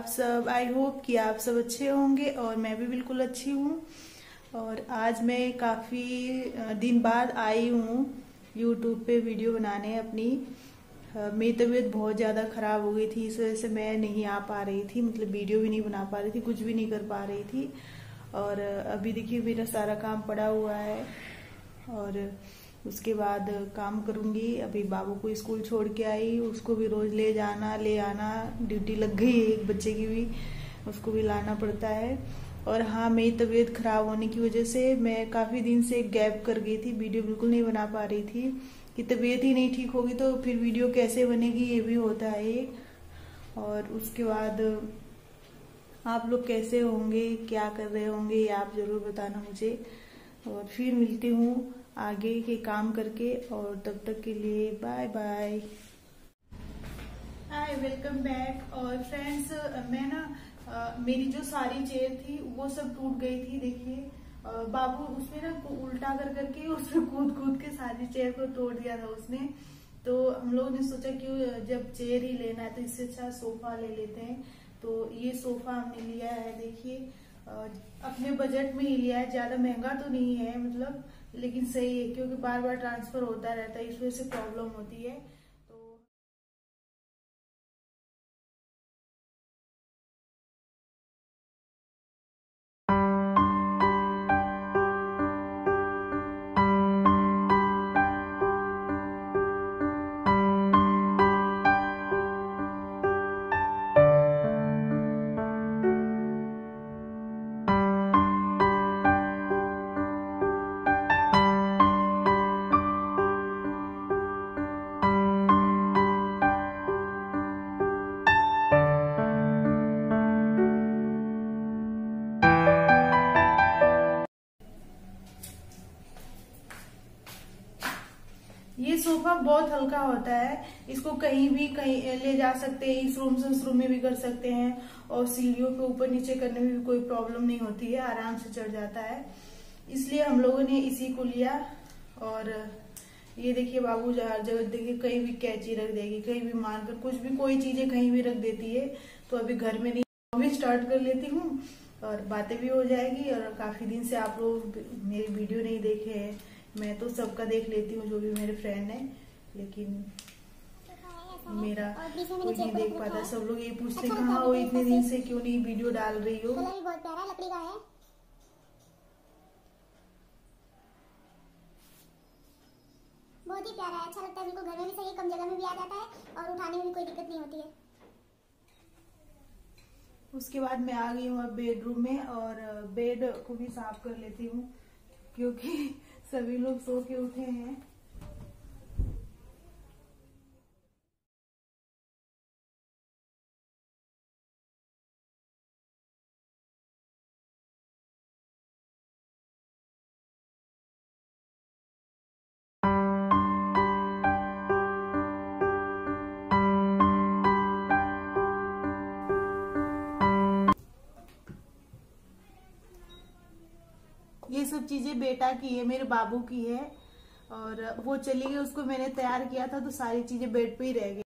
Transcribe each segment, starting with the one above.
सब, I hope कि आप सब अच्छे होंगे और मैं भी बिल्कुल अच्छी हूँ। और आज मैं काफ़ी दिन बाद आई हूँ यूट्यूब पे वीडियो बनाने अपनी। मेरी तबीयत बहुत ज़्यादा ख़राब हो गई थी, इस वजह से मैं नहीं आ पा रही थी, मतलब वीडियो भी नहीं बना पा रही थी, कुछ भी नहीं कर पा रही थी। और अभी देखिए मेरा सारा काम पड़ा हुआ है और उसके बाद काम करूंगी। अभी बाबू को स्कूल छोड़ के आई, उसको भी रोज ले जाना ले आना, ड्यूटी लग गई है एक बच्चे की भी, उसको भी लाना पड़ता है। और हाँ, मेरी तबीयत खराब होने की वजह से मैं काफ़ी दिन से गैप कर गई थी, वीडियो बिल्कुल नहीं बना पा रही थी कि तबीयत ही नहीं ठीक होगी तो फिर वीडियो कैसे बनेगी, ये भी होता है एक। और उसके बाद आप लोग कैसे होंगे, क्या कर रहे होंगे, ये आप जरूर बताना मुझे। और फिर मिलती हूँ आगे के काम करके, और तब तक के लिए bye bye. Hi, welcome back. और फ्रेंड्स, मैं ना मेरी जो सारी चेयर थी वो सब टूट गई थी। देखिए बाबू उसमें ना उल्टा कर करके उसमें कूद कूद के सारी चेयर को तोड़ दिया था उसने। तो हम लोगों ने सोचा कि जब चेयर ही लेना है तो इससे अच्छा सोफा ले लेते हैं। तो ये सोफा हमने लिया है, देखिए अपने बजट में ही लिया है, ज्यादा महंगा तो नहीं है मतलब, लेकिन सही है क्योंकि बार बार ट्रांसफर होता रहता है, इस वजह से प्रॉब्लम होती है। तो ये सोफा बहुत हल्का होता है, इसको कहीं भी कहीं ले जा सकते हैं, इस रूम से उस रूम में भी कर सकते हैं, और सीढ़ियों पे ऊपर नीचे करने में भी कोई प्रॉब्लम नहीं होती है, आराम से चढ़ जाता है। इसलिए हम लोगों ने इसी को लिया। और ये देखिए बाबू हर जगह देखिए, कहीं भी कैंची रख देगी, कहीं भी मारकर कुछ भी कोई चीजें कहीं भी रख देती है। तो अभी घर में नहीं, अभी स्टार्ट कर लेती हूँ और बातें भी हो जाएगी। और काफी दिन से आप लोग मेरी वीडियो नहीं देखे हैं, मैं तो सबका देख लेती हूँ जो भी मेरे फ्रेंड है, लेकिन मेरा कोई नहीं देख पाता। सब लोग ये पूछते हैं कहाँ हो, इतने दिन से क्यों नहीं वीडियो डाल रही हो। कलर भी बहुत प्यारा लकड़ी का है, बहुत ही प्यारा है, अच्छा लगता है, बिल्कुल घर में भी सही है, कम जगह में भी आ जाता है और उठाने में भी कोई दिक्कत नहीं होती है। उसके बाद मैं आ गई हूँ अब बेडरूम में, और बेड को भी साफ कर लेती हूँ क्योंकि सभी लोग सो के उठे हैं। ये सब चीजें बेटा की है, मेरे बाबू की है, और वो चली गई, उसको मैंने तैयार किया था तो सारी चीजें बेड पे ही रह गई।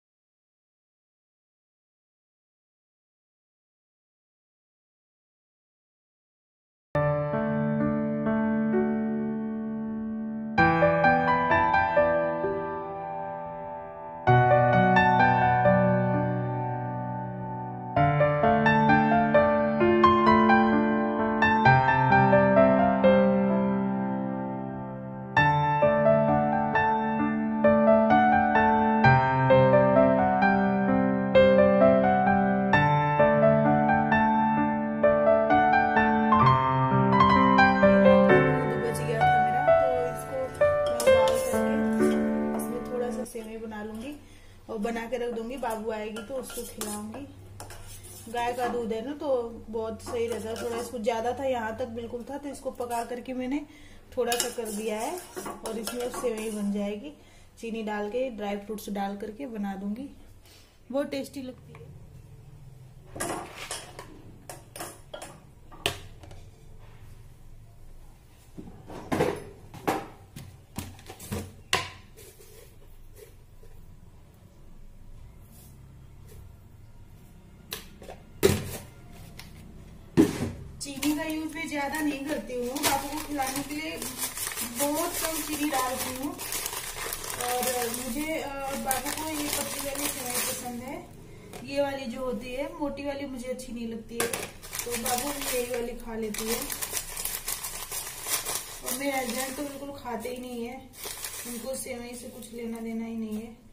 और बना के रख दूंगी, बाबू आएगी तो उसको खिलाऊंगी। गाय का दूध है ना तो बहुत सही रहता है, थोड़ा इसको ज्यादा था, यहाँ तक बिल्कुल था, तो इसको पका करके मैंने थोड़ा सा कर दिया है, और इसमें सेवई बन जाएगी। चीनी डाल के ड्राई फ्रूट्स डाल करके बना दूंगी, बहुत टेस्टी लगती है। ज्यादा नहीं करती हूँ, बाबू को खिलाने के लिए बहुत कम चीनी डालती हूँ। और मुझे बाबू को ये पतली वाली सेवई पसंद है, ये वाली जो होती है मोटी वाली मुझे अच्छी नहीं लगती है, तो बाबू भी यही वाली खा लेती है। और मेरे हस्बैंड तो बिल्कुल खाते ही नहीं है, उनको सेवई से कुछ लेना देना ही नहीं है।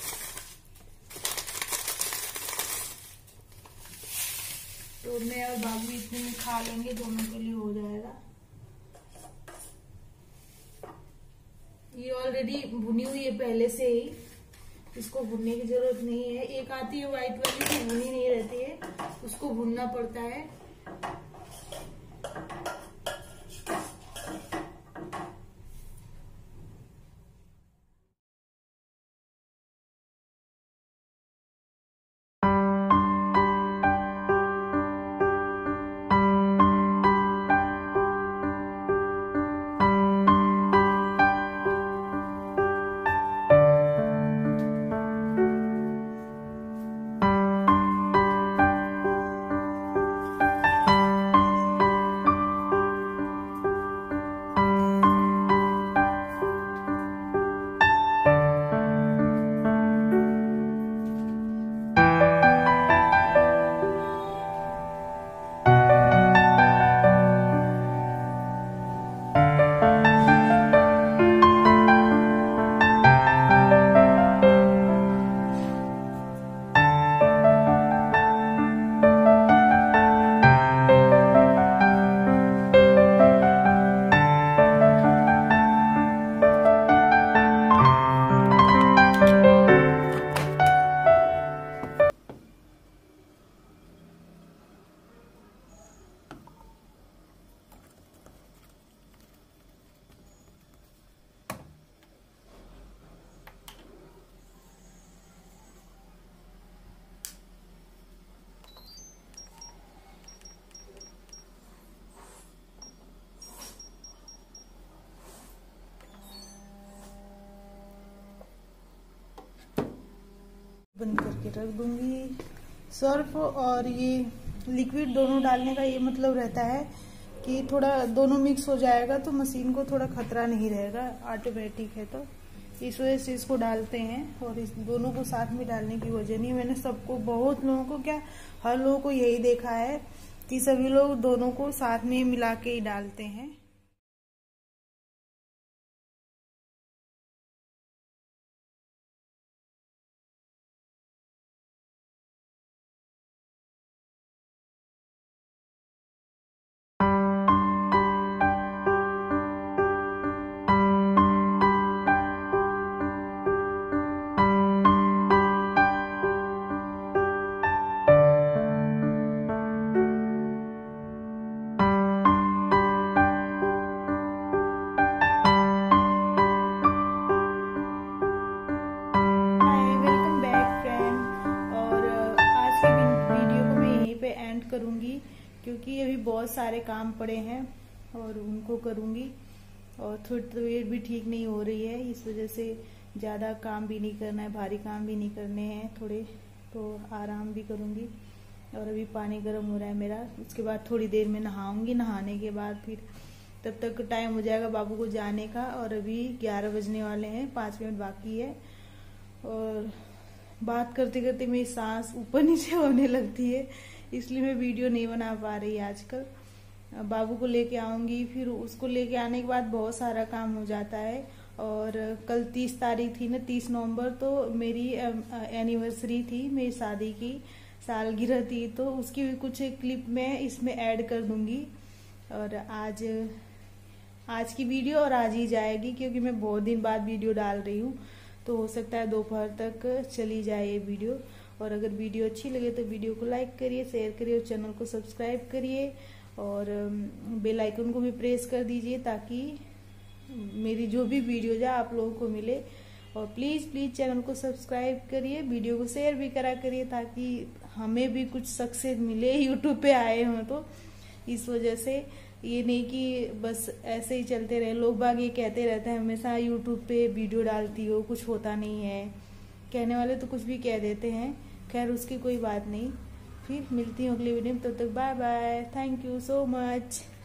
तो मैं और बाबू इतने में खा लेंगे, दोनों के लिए हो जाएगा। ये ऑलरेडी भुनी हुई है पहले से ही, इसको भुनने की जरूरत नहीं है। एक आती है व्हाइट वाली जो भुनी नहीं रहती है, उसको भुनना पड़ता है। बंद करके रख दूंगी। सर्फ और ये लिक्विड दोनों डालने का ये मतलब रहता है कि थोड़ा दोनों मिक्स हो जाएगा तो मशीन को थोड़ा खतरा नहीं रहेगा, ऑटोमेटिक है तो इस वजह से इसको डालते हैं। और इस दोनों को साथ में डालने की वजह नहीं, मैंने सबको, बहुत लोगों को, क्या हर लोगों को यही देखा है कि सभी लोग दोनों को साथ में मिला के ही डालते हैं। करूंगी क्योंकि अभी बहुत सारे काम पड़े हैं और उनको करूंगी, और थोड़ी तबीयत भी ठीक नहीं हो रही है, इस वजह से ज़्यादा काम भी नहीं करना है, भारी काम भी नहीं करने हैं, थोड़े तो आराम भी करूंगी। और अभी पानी गर्म हो रहा है मेरा, उसके बाद थोड़ी देर में नहाऊंगी, नहाने के बाद फिर तब तक टाइम हो जाएगा बाबू को जाने का। और अभी 11 बजने वाले हैं, 5 मिनट बाकी है। और बात करते करते मेरी सांस ऊपर नीचे होने लगती है, इसलिए मैं वीडियो नहीं बना पा रही आजकल। बाबू को लेके आऊंगी, फिर उसको लेके आने के बाद बहुत सारा काम हो जाता है। और कल 30 तारीख थी ना, 30 नवंबर, तो मेरी एनिवर्सरी थी, मेरी शादी की सालगिरह थी, तो उसकी भी कुछ क्लिप मैं इसमें ऐड कर दूंगी। और आज की वीडियो और आज ही जाएगी, क्योंकि मैं बहुत दिन बाद वीडियो डाल रही हूँ, तो हो सकता है दोपहर तक चली जाए ये वीडियो। और अगर वीडियो अच्छी लगे तो वीडियो को लाइक करिए, शेयर करिए और चैनल को सब्सक्राइब करिए, और बेल आइकन को भी प्रेस कर दीजिए ताकि मेरी जो भी वीडियो जाए आप लोगों को मिले। और प्लीज चैनल को सब्सक्राइब करिए, वीडियो को शेयर भी करा करिए ताकि हमें भी कुछ सक्सेस मिले, यूट्यूब पे आए हों तो। इस वजह से ये नहीं कि बस ऐसे ही चलते रहे, लोग बाग ये कहते रहते हैं हमेशा यूट्यूब पे वीडियो डालती हो, कुछ होता नहीं है। कहने वाले तो कुछ भी कह देते हैं, खैर उसकी कोई बात नहीं। फिर मिलती हूँ अगली वीडियो में, तब तक bye bye, thank you so much.